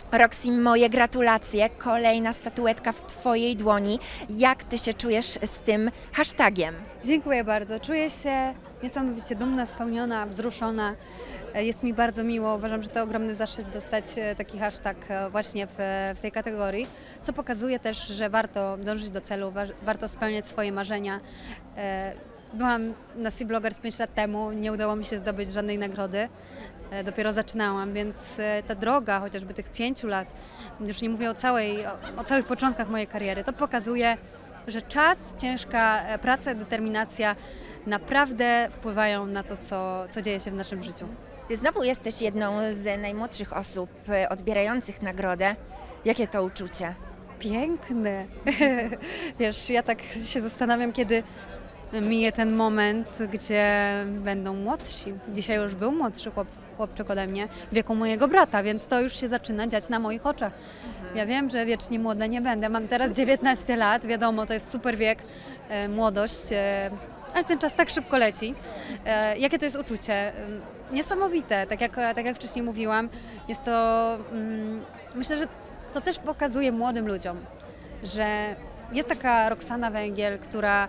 Roxy, moje gratulacje. Kolejna statuetka w Twojej dłoni. Jak Ty się czujesz z tym hashtagiem? Dziękuję bardzo. Czuję się niesamowicie dumna, spełniona, wzruszona. Jest mi bardzo miło. Uważam, że to ogromny zaszczyt dostać taki hashtag właśnie w tej kategorii, co pokazuje też, że warto dążyć do celu, warto spełniać swoje marzenia. Byłam na Sea Bloggers 5 lat temu, nie udało mi się zdobyć żadnej nagrody. Dopiero zaczynałam, więc ta droga, chociażby tych 5 lat, już nie mówię o całych początkach mojej kariery, to pokazuje, że czas, ciężka praca, determinacja naprawdę wpływają na to, co dzieje się w naszym życiu. Ty znowu jesteś jedną z najmłodszych osób odbierających nagrodę. Jakie to uczucie? Piękne! Wiesz, ja tak się zastanawiam, kiedy mije ten moment, gdzie będą młodsi. Dzisiaj już był młodszy chłopczyk ode mnie, w wieku mojego brata, więc to już się zaczyna dziać na moich oczach. Ja wiem, że wiecznie młoda nie będę. Mam teraz 19 lat, wiadomo, to jest super wiek, młodość, ale ten czas tak szybko leci. Jakie to jest uczucie? Niesamowite, tak jak wcześniej mówiłam, jest to, myślę, że to też pokazuje młodym ludziom, że jest taka Roxana Węgiel,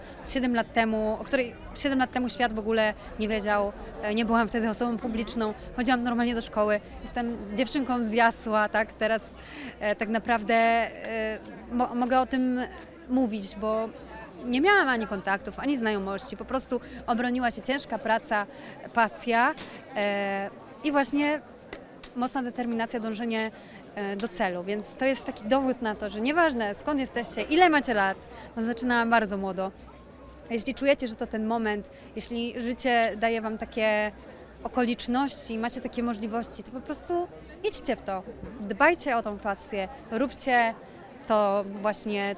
o której 7 lat temu świat w ogóle nie wiedział. Nie byłam wtedy osobą publiczną, chodziłam normalnie do szkoły. Jestem dziewczynką z Jasła, tak? Teraz tak naprawdę mogę o tym mówić, bo nie miałam ani kontaktów, ani znajomości. Po prostu obroniła się ciężka praca, pasja i właśnie mocna determinacja, dążenie do celu, więc to jest taki dowód na to, że nieważne skąd jesteście, ile macie lat, bo zaczynałam bardzo młodo. Jeśli czujecie, że to ten moment, jeśli życie daje wam takie okoliczności, macie takie możliwości, to po prostu idźcie w to, dbajcie o tą pasję, róbcie to właśnie,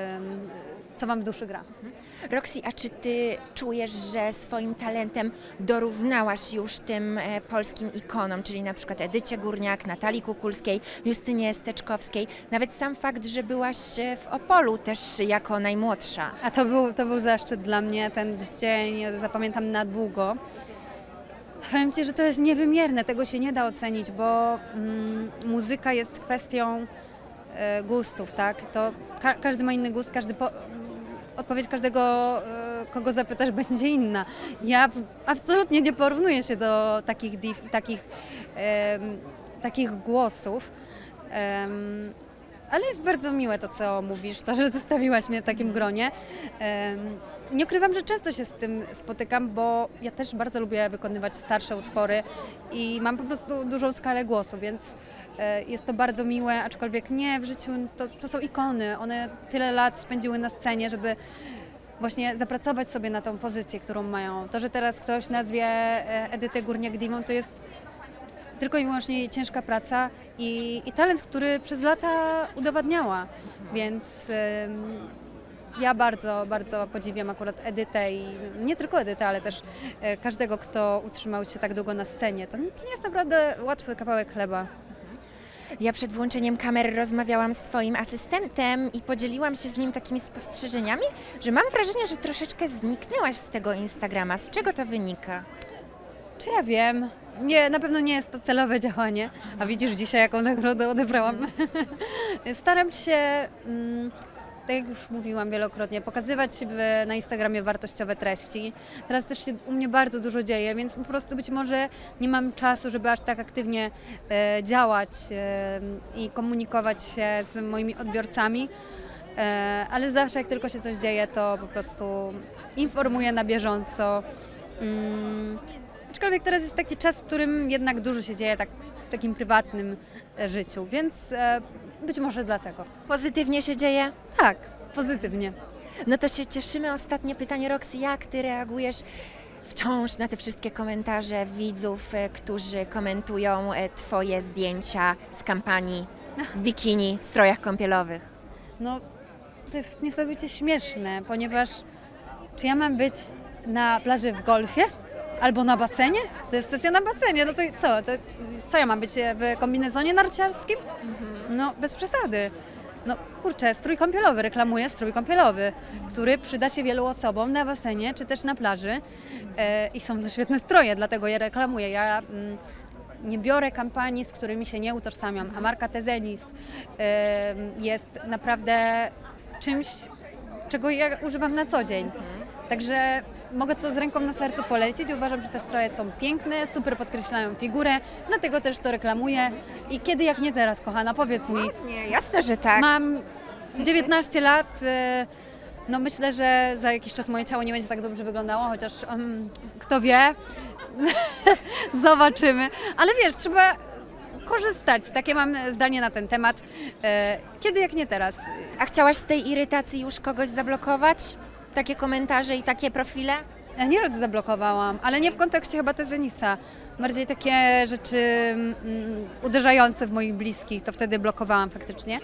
co wam w duszy gra. Roxy, a czy Ty czujesz, że swoim talentem dorównałaś już tym polskim ikonom, czyli na przykład Edycie Górniak, Natalii Kukulskiej, Justynie Steczkowskiej, nawet sam fakt, że byłaś w Opolu też jako najmłodsza? A to był zaszczyt dla mnie, ten dzień zapamiętam na długo. Powiem Ci, że to jest niewymierne, tego się nie da ocenić, bo muzyka jest kwestią gustów, tak? To każdy ma inny gust, odpowiedź każdego, kogo zapytasz, będzie inna. Ja absolutnie nie porównuję się do takich div i takich głosów, ale jest bardzo miłe to, co mówisz, to, że zostawiłaś mnie w takim gronie. Nie ukrywam, że często się z tym spotykam, bo ja też bardzo lubię wykonywać starsze utwory i mam po prostu dużą skalę głosu, więc jest to bardzo miłe, aczkolwiek nie, w życiu to są ikony, one tyle lat spędziły na scenie, żeby właśnie zapracować sobie na tą pozycję, którą mają. To, że teraz ktoś nazwie Edytę Górniak diwą, to jest tylko i wyłącznie jej ciężka praca i talent, który przez lata udowadniała, więc ja bardzo, bardzo podziwiam akurat Edytę i nie tylko Edytę, ale też każdego, kto utrzymał się tak długo na scenie. To nie jest naprawdę łatwy kawałek chleba. Ja przed włączeniem kamer rozmawiałam z Twoim asystentem i podzieliłam się z nim takimi spostrzeżeniami, że mam wrażenie, że troszeczkę zniknęłaś z tego Instagrama. Z czego to wynika? Czy ja wiem? Nie, na pewno nie jest to celowe działanie. A widzisz dzisiaj, jaką nagrodę odebrałam. Staram się, tak jak już mówiłam wielokrotnie, pokazywać na Instagramie wartościowe treści. Teraz też się u mnie bardzo dużo dzieje, więc po prostu być może nie mam czasu, żeby aż tak aktywnie działać i komunikować się z moimi odbiorcami. Ale zawsze jak tylko się coś dzieje, to po prostu informuję na bieżąco. Aczkolwiek teraz jest taki czas, w którym jednak dużo się dzieje w takim prywatnym życiu, więc być może dlatego. Pozytywnie się dzieje? Tak, pozytywnie. No to się cieszymy. Ostatnie pytanie, Roxy, jak Ty reagujesz wciąż na te wszystkie komentarze widzów, którzy komentują Twoje zdjęcia z kampanii w bikini, w strojach kąpielowych? No, to jest niesamowicie śmieszne, ponieważ czy ja mam być na plaży w golfie? Albo na basenie? To jest sesja na basenie, no to co? Co ja mam być w kombinezonie narciarskim? No bez przesady. No kurczę, strój kąpielowy, reklamuję strój kąpielowy, który przyda się wielu osobom na basenie czy też na plaży i są to świetne stroje, dlatego je reklamuję. Ja nie biorę kampanii, z którymi się nie utożsamiam, a marka Tezenis jest naprawdę czymś, czego ja używam na co dzień. Także mogę to z ręką na sercu polecić. Uważam, że te stroje są piękne, super podkreślają figurę, dlatego też to reklamuję. I kiedy jak nie teraz, kochana, powiedz mi. Nie, jasne, że tak. Mam 19 lat, no myślę, że za jakiś czas moje ciało nie będzie tak dobrze wyglądało, chociaż kto wie, zobaczymy. Ale wiesz, trzeba korzystać, takie mam zdanie na ten temat. Kiedy jak nie teraz. A chciałaś z tej irytacji już kogoś zablokować? Takie komentarze i takie profile? Ja nieraz zablokowałam, ale nie w kontekście chyba Tezenisa. Bardziej takie rzeczy uderzające w moich bliskich, to wtedy blokowałam faktycznie.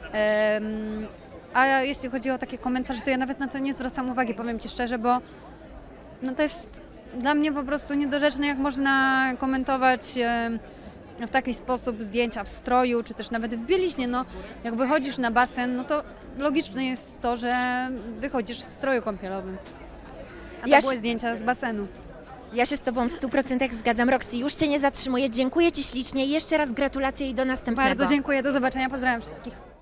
A jeśli chodzi o takie komentarze, to ja nawet na to nie zwracam uwagi, powiem Ci szczerze, bo no to jest dla mnie po prostu niedorzeczne, jak można komentować w taki sposób zdjęcia w stroju, czy też nawet w bieliźnie. No, jak wychodzisz na basen, no to logiczne jest to, że wychodzisz w stroju kąpielowym. A to były zdjęcia z basenu. Ja się z Tobą w 100% zgadzam. Roxy, już Cię nie zatrzymuję. Dziękuję Ci ślicznie. Jeszcze raz gratulacje i do następnego. Bardzo dziękuję, do zobaczenia, pozdrawiam wszystkich.